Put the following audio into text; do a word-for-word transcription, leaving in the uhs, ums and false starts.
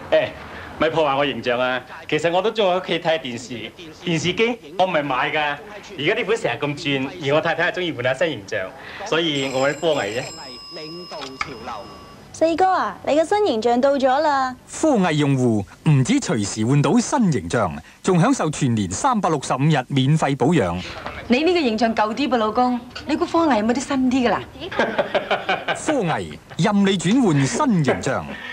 誒，咪破壞我形象啊！其實我都中意喺屋企睇電視，電視機我唔係買㗎。而家啲款成日咁轉，而我太太係中意換下新形象，所以我揾科藝啫。 領導潮流。 四哥啊，你嘅新形象到咗啦！ 科藝用戶唔止隨時換到新形象，仲享受全年三百六十五日免費保養。 你呢個形象舊啲噃，老公。你估科藝有冇啲新啲㗎啦？ 科藝任你轉換新形象。